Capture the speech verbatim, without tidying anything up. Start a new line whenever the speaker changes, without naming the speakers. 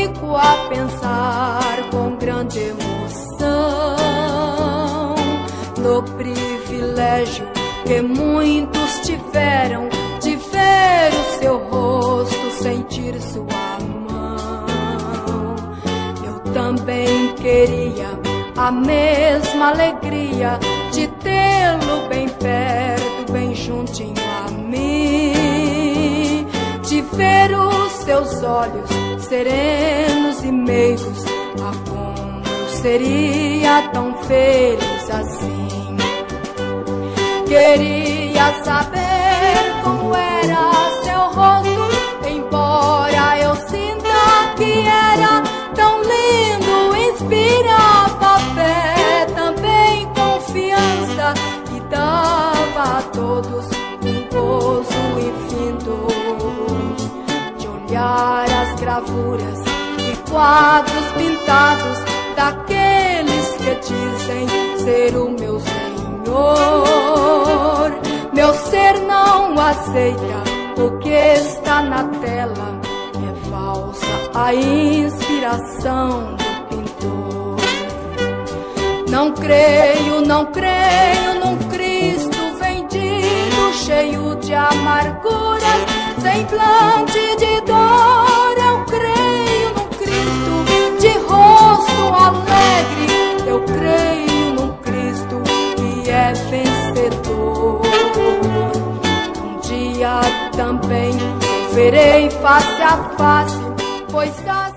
fico a pensar com grande emoção no privilégio que muitos tiveram de ver o seu rosto, sentir sua mão. Eu também queria a mesma alegria de tê-lo bem perto, bem juntinho a mim, de ver os seus olhos serenos e meigos. Ah, como eu seria tão feliz assim. Queria saber como era seu rosto, embora eu sinta que era tão lindo, inspirava fé, também confiança, e dava a todos um gozo infinito de olhar as gravuras e quadros pintados daqueles que dizem ser o meu Senhor. Meu ser não aceita o que está na tela, é falsa a inspiração do pintor. Não creio, não creio num Cristo vendido, cheio de amarguras, semblante de dor. Eu creio num Cristo de rosto alegre, eu creio num Cristo que é vencedor. Um dia também verei face a face, pois das